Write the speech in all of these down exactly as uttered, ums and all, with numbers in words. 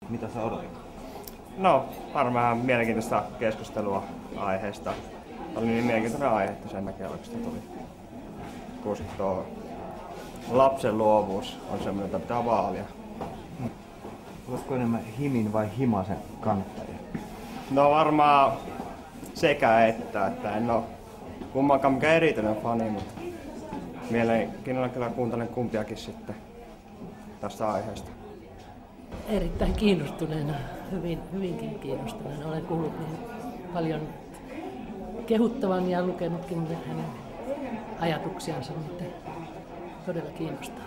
Mitä sä odotit? No, varmaan mielenkiintoista keskustelua aiheesta. Oli niin mielenkiintoinen aihe, että sen takia oikeastaan tuli. Koska tuo lapsen luovuus on semmoinen, jota pitää vaalia. Oletko enemmän Himin vai Himasen kannattaja? No varmaan sekä että, että en oo kummankaan mikä erityinen fani, mutta mielenkiinnolla kyllä kuuntelen kumpiakin sitten tästä aiheesta. Erittäin kiinnostuneena, hyvin, hyvinkin kiinnostuneena. Olen kuullut niin paljon kehuttavan ja lukenutkin hänen ajatuksiansa, mutta todella kiinnostaa.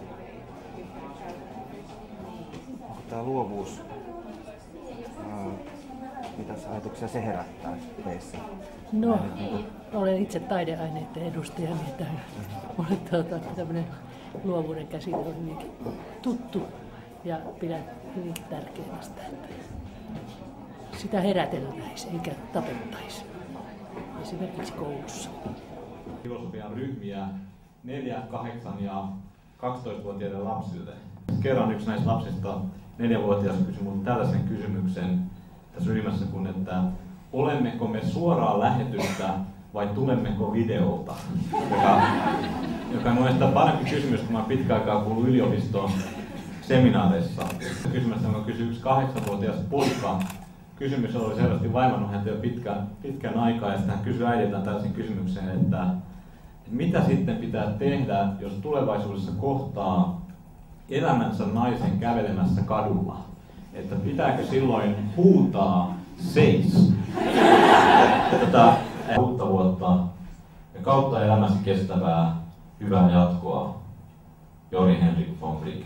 Onko tämä luovuus, ää, mitä ajatuksia se herättää teissä? No, olen itse taideaineiden edustaja, niin tämä on tuota, tämmöinen luovuuden käsite on hyvinkin tuttu ja pidän hyvinkin tärkeänä sitä, että sitä heräteltäisiin eikä tapettaisi, esimerkiksi koulussa. Filosofian ryhmiä neljä, kahdeksan ja kaksitoistavuotiaiden lapsille. Kerran yksi näistä lapsista, neljävuotias, kysyi minulta tällaisen kysymyksen tässä ryhmässä, kun että olemmeko me suoraan lähetystä vai tulemmeko videolta? Joka, joka on mielestäni parempi kysymys, kun mä pitkään aikaa kuullut yliopiston seminaareissa. Kysymys, jonka kysyi yksi kahdeksanvuotias poika. Kysymys oli selvästi vaivannut häntä jo pitkän, pitkän aikaa, ja sitten hän kysyi äidiltään tällaisen kysymyksen, että mitä sitten pitää tehdä, jos tulevaisuudessa kohtaa elämänsä naisen kävelemässä kadulla? Että pitääkö silloin huutaa seis? Tätä uutta vuotta ja kautta elämässä kestävää hyvää jatkoa, Jori Henrik von Wright.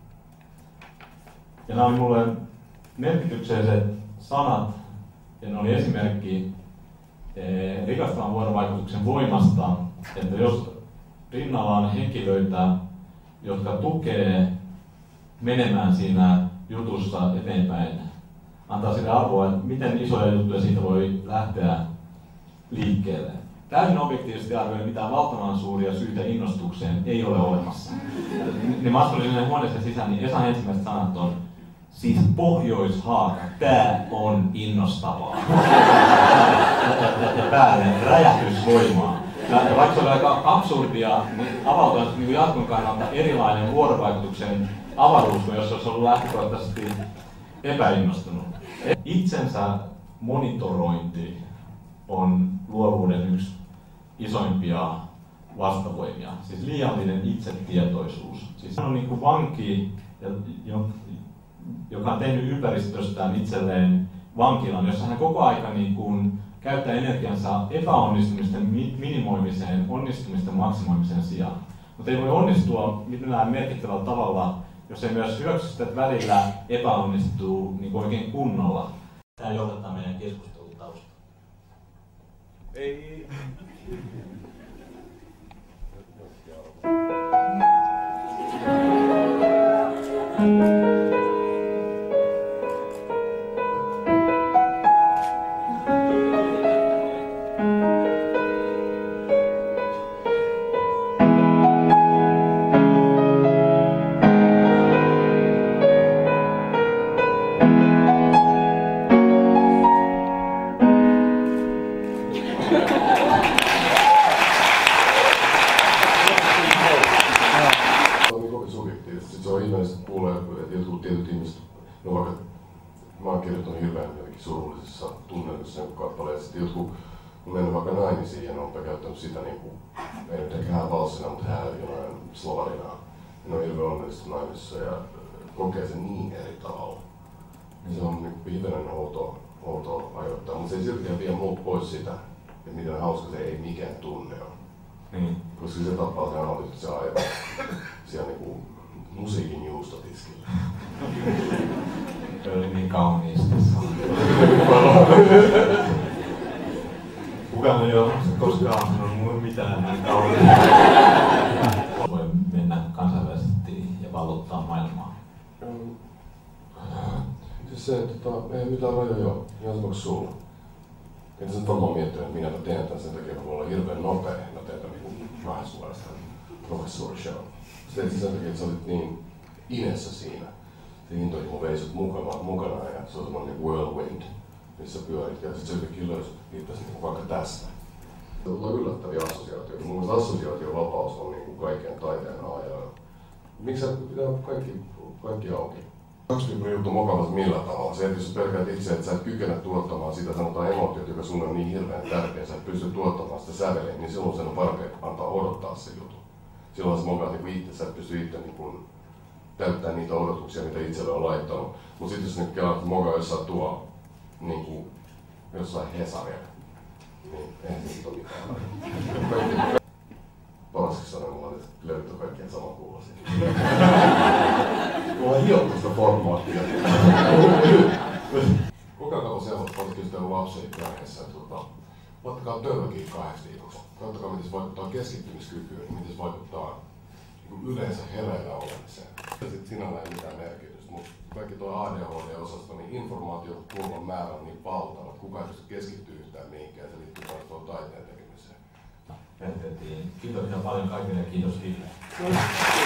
Ja nämä oli mulle merkitykselliset sanat, ja ne oli esimerkki eh, rikastavan vuorovaikutuksen voimasta, että jos rinnalla on henkilöitä, jotka tukee menemään siinä jutussa eteenpäin, antaa sille arvoa, että miten isoja juttuja siitä voi lähteä liikkeelle. Täysin objektiivisesti arvioiden mitään valtavan suuria syitä innostukseen ei ole olemassa. Ne mä astelin sinne huoneeseen sisään, niin Esan ensimmäiset sanat on siis Pohjoishaara, tää on innostavaa. Ja päälle räjähdysvoimaa. Ja vaikka se oli aika absurdia, niin avautuu niin jatkon kannalta erilainen vuorovaikutuksen avaruus, kuin jos olisi ollut lähtökohtaisesti epäinnostunut. Itsensä monitorointi on luovuuden yksi isoimpia vastavoimia. Siis liiallinen itsetietoisuus. Siis on niin kuin vanki, joka on tehnyt ympäristöstään itselleen vankilan, jossa hän koko aika niin kuin käyttää energiansa epäonnistumisten minimoimiseen, onnistumisten maksimoimiseen sijaan. Mutta ei voi onnistua millään merkittävällä tavalla, jos ei myös hyväksy, että välillä epäonnistuu niin oikein kunnolla. Tämä johdattaa meidän keskustelun taustaan. Ei. Se on ihmeellistä kuulee, että jotkut tietyt ihmiset, no vaikka mä oon kirjoittanut hirveän jotenkin surullisissa tunnelmissa jonkun kappaleen, sitten jotkut on mennyt vaikka naimisiin ja ne on käyttänyt sitä niin kuin, ei nyt ehkä hän valssina, mutta hän jonain slovarina. Ne on hirveän onnellisesti naimisissa ja kokee sen niin eri tavalla. Se on niin hivenen outoa, outoa ajoittaa, mutta se ei silti vie muut pois sitä, että miten hauska se ei mikään tunne on. Mm. Koska se tapaa se analyyttisen aivan siellä niinku musiikin juustotiskillä. Se oli niin kauniisti. Kukaan ei ole koskaan sanonut mitään niin kauniista. Voi mennä kansainvälisesti ja vallottaa maailmaa. Siis se, että tota, ei mitään rajoja ole, ihan sama kuin sulla. Että sä varmaan miettinyt, että minä teen tämän sen takia, kun mulla on hirveän nopea. Mä teen tämän niin vähän suorastaan professori show. Sä teet sen takia, että sä olit niin inessä siinä. se intohimo vei sut mukana, mukana ja se on semmoinen niin whirlwind, missä pyörit ja sit se yhtäkkiä löysi itse niin vaikka tästä. Se tulee yllättäviä assosiaatioita. Mun mielestä assosiaatiovapaus on niin kuin kaikkien taiteen ajan. Miksi sä pitää kaikki, kaikki auki? Kaksipiippunen juttu mokavasti millä tavalla? Se, että jos sä pelkäät itse, että sä et kykene tuottamaan sitä sanotaan emotiota, joka sun on niin hirveän tärkeä, sä et pysty tuottamaan sitä säveleen, niin silloin sen on parempi antaa odottaa se juttu. Silloin sä mokaat niin itse, sä et pysty itse niin täyttää niitä odotuksia, mitä itselle on laittanut. Mutta sitten jos nyt kelaat, että mokaa jossain tuolla, niin kuin jossain Hesarilla, niin eihän se sit ole mitään. Paraskiksi sanoin mulla, että löytyy kaikkien samankuuloisia. Mulla on hiottu sitä formaattia. Kokeilkaapa sellaista, varsinkin jos lapsia perheessä, että tota, ottakaa tölväkiin kahdeksi viikoksi. Katsokaa, miten se vaikuttaa keskittymiskykyyn ja miten se vaikuttaa niin yleensä hereillä olemiseen. Sitten sinällä ei mitään merkitystä, mutta kaikki tuo A D H D-osasto, niin informaatiokulman määrä on niin valtava, että kukaan ei pysty keskittyä yhtään mihinkään, se liittyy vain tuohon taiteen tekemiseen. Kiitos paljon kaikille ja kiitos Ville.